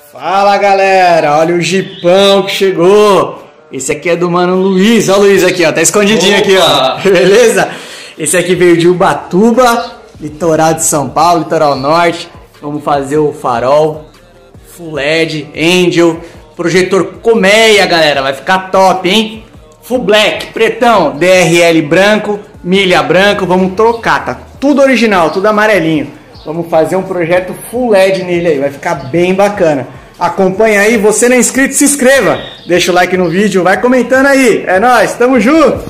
Fala galera, olha o jipão que chegou. Esse aqui é do mano Luiz, olha o Luiz aqui, ó, tá escondidinho. Opa! Aqui, ó, beleza? Esse aqui veio de Ubatuba, litoral de São Paulo, litoral norte. Vamos fazer o farol, Full LED, Angel, projetor colmeia, galera, vai ficar top, hein? Full Black, pretão, DRL branco, milha branco, vamos trocar, tá tudo original, tudo amarelinho. Vamos fazer um projeto Full LED nele aí, vai ficar bem bacana. Acompanha aí, você não é inscrito, se inscreva. Deixa o like no vídeo, vai comentando aí. É nóis, tamo junto!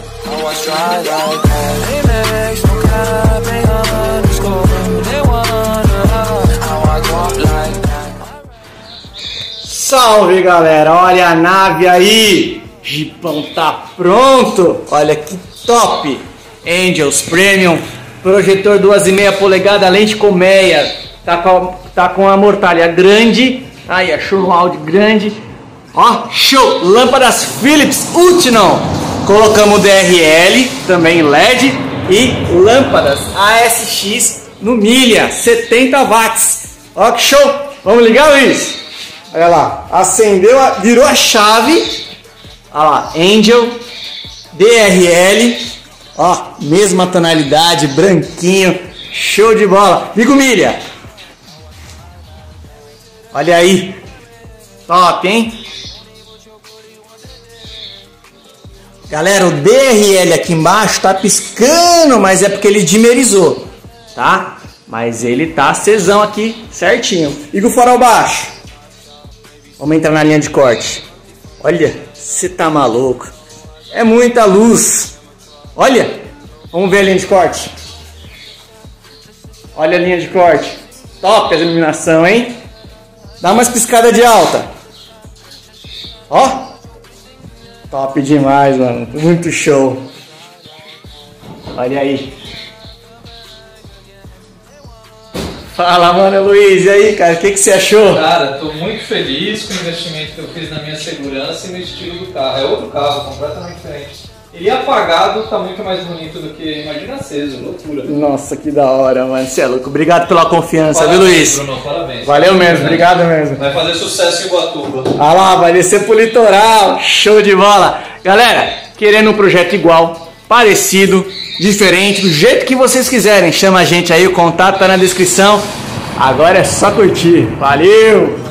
Salve galera, olha a nave aí. Jipão tá pronto. Olha que top. Angels Premium, projetor 2,5 polegadas, lente colmeia. Tá com a mortalha grande. Aí, achou um áudio grande. Ó, show! Lâmpadas Philips Ultinon. Colocamos DRL, também LED. E lâmpadas ASX no milha, 70 watts. Ó, que show! Vamos ligar, Luiz? Olha lá, acendeu, virou a chave. Olha lá, Angel, DRL. Ó, mesma tonalidade, branquinho. Show de bola. Liga o milha. Olha aí, top, hein? Galera, o DRL aqui embaixo tá piscando, mas é porque ele dimerizou, tá? Mas ele tá acesão aqui, certinho. Liga o farol baixo. Vamos entrar na linha de corte. Olha, você tá maluco. É muita luz. Olha, vamos ver a linha de corte. Olha a linha de corte. Top a iluminação, hein? Dá umas piscadas de alta. Ó. Top demais, mano. Muito show. Olha aí. Fala, mano, Luiz. E aí, cara? O que você achou? Cara, tô muito feliz com o investimento que eu fiz na minha segurança e no estilo do carro. É outro carro, completamente diferente. Ele apagado tá muito mais bonito do que, imagina, aceso, loucura. Nossa, que da hora, mano. Você é louco. Obrigado pela confiança, parabéns, viu, Luiz? Bruno, parabéns. Valeu mesmo, obrigado mesmo. Vai fazer sucesso em Ubatuba. Ah lá, vai descer pro litoral. Show de bola. Galera, querendo um projeto igual, parecido, diferente, do jeito que vocês quiserem, chama a gente aí, o contato tá na descrição. Agora é só curtir. Valeu!